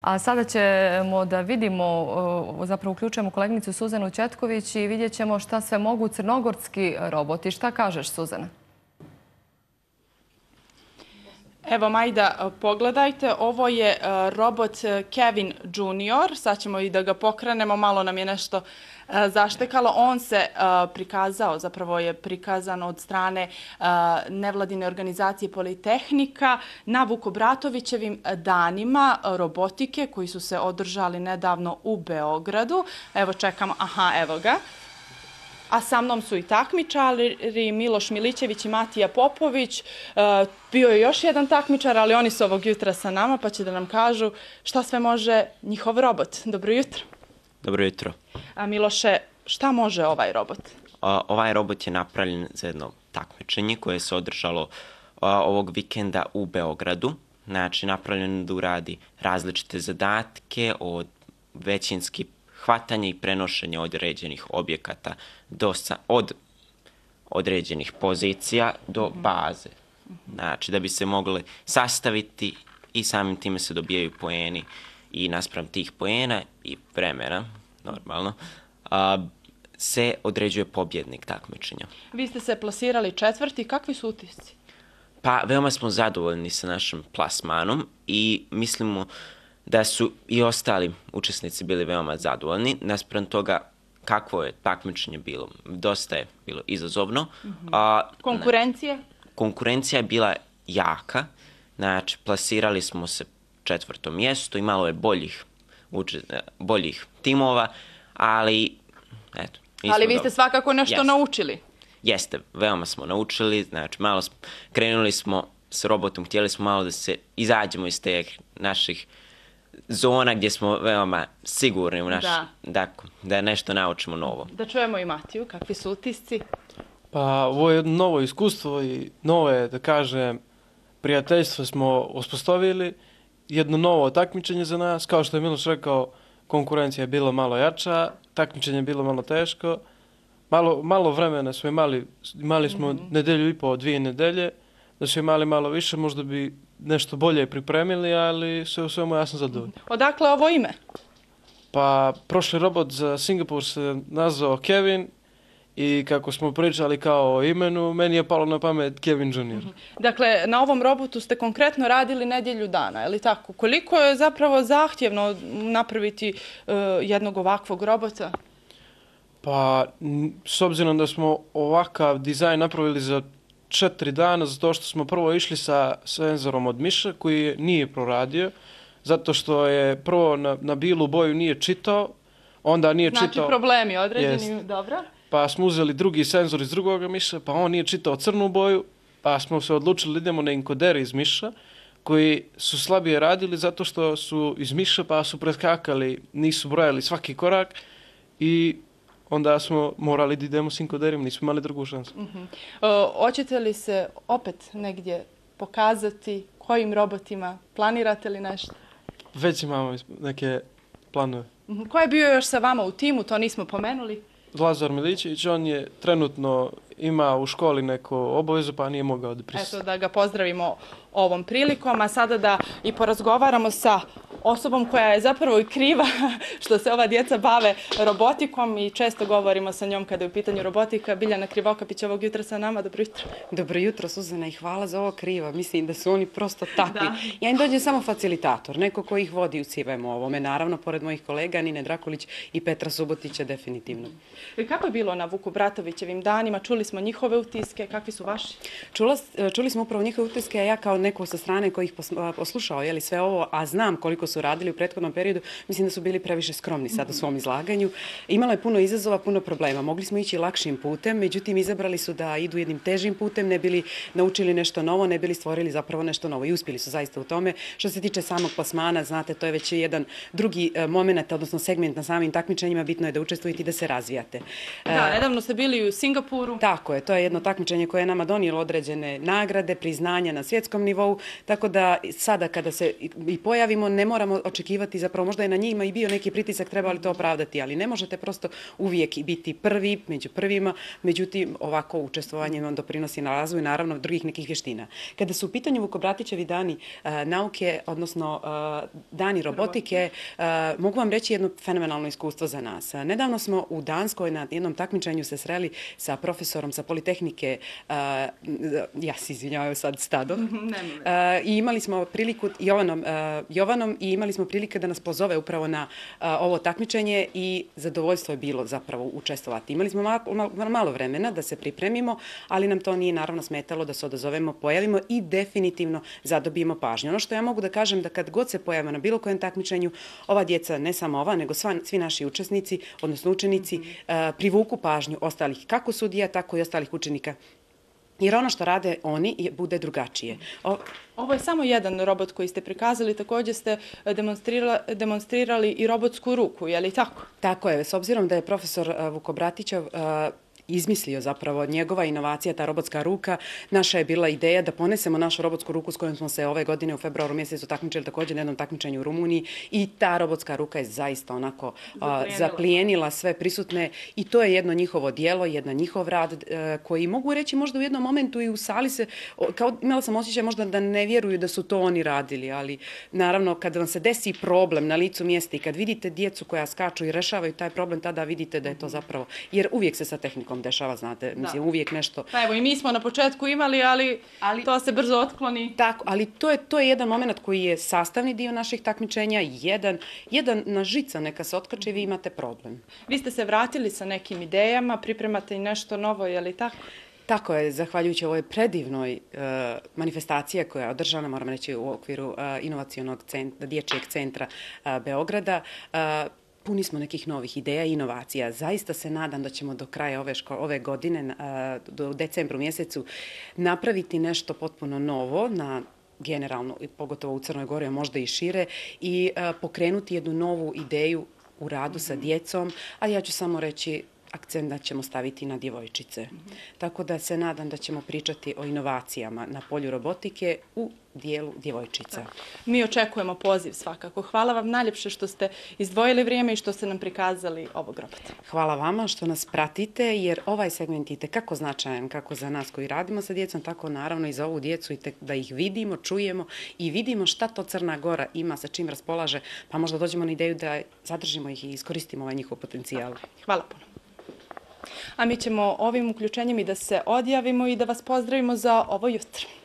A sada ćemo da vidimo, zapravo uključujemo koleginicu Suzanu Ćetković i vidjet ćemo šta sve mogu crnogorski roboti. Šta kažeš, Suzana? Evo, Majda, pogledajte, ovo je robot Kevin Junior. Sad ćemo i da ga pokrenemo, malo nam je nešto zaštekalo. On se prikazao, zapravo je prikazan od strane nevladine organizacije Politehnika na Vukobratovićevim danima robotike koji su se održali nedavno u Beogradu. Evo čekamo, aha, evo ga. A sa mnom su i takmičari, Miloš Milićević i Matija Popović. Bio je još jedan takmičar, ali oni su ovog jutra sa nama, pa će da nam kažu šta sve može njihov robot. Dobro jutro. Dobro jutro. A Miloše, šta može ovaj robot? Ovaj robot je napravljen za jedno takmičenje koje se održalo ovog vikenda u Beogradu. Znači, napravljen da uradi različite zadatke od većinski hvatanje i prenošenje određenih objekata od određenih pozicija do baze. Znači, da bi se mogli sastaviti i samim time se dobijaju poeni i naspram tih poena i vremena, normalno, se određuje pobjednik takmičenja. Vi ste se plasirali četvrti. Kakvi su utisci? Pa, veoma smo zadovoljni sa našim plasmanom i mislimo da su i ostali učesnici bili veoma zadovoljni. Naspram toga kakvo je takmičenje bilo. Dosta je bilo izazovno. Konkurencije? Konkurencija je bila jaka. Znači, plasirali smo se 4. mjesto. Imalo je boljih timova, ali eto. Ali vi ste svakako nešto naučili. Jeste, veoma smo naučili. Znači, krenuli smo s robotom, htjeli smo malo da se izađemo iz te naših zona gdje smo veoma sigurni u da nešto naučimo novo. Da čujemo i Matiju, kakvi su utisci? Pa, ovo je jedno novo iskustvo i nove, da kažem, prijateljstvo smo uspostavili. Jedno novo takmičenje za nas. Kao što je Miloš rekao, konkurencija je bila malo jača, takmičenje je bilo malo teško. Malo vremena smo imali smo nedelju i po, 2 nedelje. Da su imali malo više, možda bi nešto bolje pripremili, ali sve u svemu ja sam zadovoljan. Odakle ovo ime? Pa, prošli robot za Singapur se nazvao Kevin i kako smo pričali kao o imenu, meni je palo na pamet Kevin Junior. Dakle, na ovom robotu ste konkretno radili nedjelju dana, je li tako? Koliko je zapravo zahtjevno napraviti jednog ovakvog robota? Pa, s obzirom da smo ovakav dizajn napravili za 4 dana, zato što smo prvo išli sa senzorom od miša koji nije proradio, zato što je prvo na bilu boju nije čitao, onda nije čitao... Znači problemi određeni, dobro. Pa smo uzeli drugi senzor iz drugog miša, pa on nije čitao crnu boju, pa smo se odlučili da idemo na enkodere iz miša, koji su slabije radili zato što su iz miša pa su preskakali, nisu brojali svaki korak i onda smo morali da idemo s enkoderima, nismo imali drugu šansu. Hoćete li se opet negdje pokazati kojim robotima? Planirate li nešto? Već imamo neke planove. Ko je bio još sa vama u timu, to nismo pomenuli? Lazar Milićević, on je trenutno ima u školi neku obavezu pa nije mogao da prisustvuje. Eto, da ga pozdravimo ovom prilikom, a sada da i porazgovaramo sa osobom koja je zapravo i kriva što se ova djeca bave robotikom i često govorimo sa njom kada je u pitanju robotika. Biljana Krivokapić ovog jutra sa nama, dobro jutro. Dobro jutro, Suzana, i hvala za ovo kriva. Mislim da su oni prosto takvi. Ja im dođem samo facilitator, neko ko ih vodi u svemu ovome. Naravno, pored mojih kolega, Nine Drakulić i Petra Subotića, definitivno. Kako je bilo na Vukobratovićevim danima? Čuli smo njihove utiske, kakvi su vaši? Čuli smo upravo njihove utiske, a ja kao neko sa strane koji ih poslušao sve ovo, a znam koliko su radili u prethodnom periodu, mislim da su bili previše skromni sad u svom izlaganju. Imalo je puno izazova, puno problema. Mogli smo ići lakšim putem, međutim izabrali su da idu jednim težim putem, ne bili naučili nešto novo, ne bili stvorili zapravo nešto novo i uspjeli su zaista u tome. Što se tiče samog plasmana, znate, to je već jedan drugi moment, odnosno segment na samim takmičenjima, bitno je da učestvujete i da se razvijate. Da, nedavno ste bili u Singapuru. Tako je, to je jedno takmičenje koje je nama donijelo određene nagrade, priznanja na svjetskom nivou, tako da sada kada se i pojavimo, ne mora moramo očekivati, zapravo možda je na njima i bio neki pritisak, treba li to opravdati, ali ne možete prosto uvijek biti prvi, među prvima, međutim ovako učestvovanje vam doprinosi na razvoju, naravno, drugih nekih vještina. Kada su u pitanju Vukobratićevi dani nauke, odnosno dani robotike, mogu vam reći jedno fenomenalno iskustvo za nas. Nedavno smo u Danskoj na jednom takmičenju se sreli sa profesorom sa Politehnike, ja se izvinjavam sad Stadom, i imali smo priliku, Jovanom, i imali smo prilike da nas pozove upravo na ovo takmičenje i zadovoljstvo je bilo zapravo učestvovati. Imali smo malo vremena da se pripremimo, ali nam to nije naravno smetalo da se odazovemo, pojavimo i definitivno zadobijemo pažnju. Ono što ja mogu da kažem da kad god se pojavimo na bilo kojem takmičenju, ova djeca, ne samo ova, nego svi naši učesnici, odnosno učenici, privuku pažnju ostalih, kako sudija, tako i ostalih učenika. Jer ono što rade oni bude drugačije. Ovo je samo jedan robot koji ste prikazali, također ste demonstrirali i robotsku ruku, je li tako? Tako je, s obzirom da je profesor Vukobratićev izmislio zapravo njegova inovacija, ta robotska ruka. Naša je bila ideja da ponesemo našu robotsku ruku s kojom smo se ove godine u februaru mjesecu takmičili također na jednom takmičenju u Rumuniji i ta robotska ruka je zaista onako zaplijenila sve prisutne i to je jedno njihovo dijelo, jedan njihov rad koji mogu reći možda u jednom momentu i u sali se, imala sam osjećaj možda da ne vjeruju da su to oni radili, ali naravno kad vam se desi problem na licu mjesta i kad vidite djecu koja skaču i rešavaju taj problem, tada vidite da je to zapravo, jer uvijek se sa tehnikom dešava, znate, mislim, uvijek nešto. Pa evo, i mi smo na početku imali, ali to se brzo otkloni. Tako, ali to je jedan moment koji je sastavni dio naših takmičenja, jedan na žica neka se otkače i vi imate problem. Vi ste se vratili sa nekim idejama, pripremate i nešto novo, je li tako? Tako je, zahvaljujući ovoj predivnoj manifestaciji koja je održana, moram reći, u okviru inovacionog dječjeg centra Beograda, puni smo nekih novih ideja i inovacija. Zaista se nadam da ćemo do kraja ove godine, do decembru mjesecu, napraviti nešto potpuno novo na generalno, pogotovo u Crnoj Gori, a možda i šire, i pokrenuti jednu novu ideju u radu sa djecom, a ja ću samo reći akcent da ćemo staviti na djevojčice. Tako da se nadam da ćemo pričati o inovacijama na polju robotike u dijelu djevojčica. Mi očekujemo poziv svakako. Hvala vam najljepše što ste izdvojili vrijeme i što ste nam prikazali ovog robota. Hvala vama što nas pratite, jer ovaj segment je itekako značajan kako za nas koji radimo sa djecom, tako naravno i za ovu djecu, da ih vidimo, čujemo i vidimo šta to Crna Gora ima, sa čim raspolaže, pa možda dođemo na ideju da zadržimo ih i iskoristimo ovaj njihov potencijal. Hvala puno. A mi ćemo ovim uključenjem i da se odjavimo i da vas pozdravimo za ovo jutro.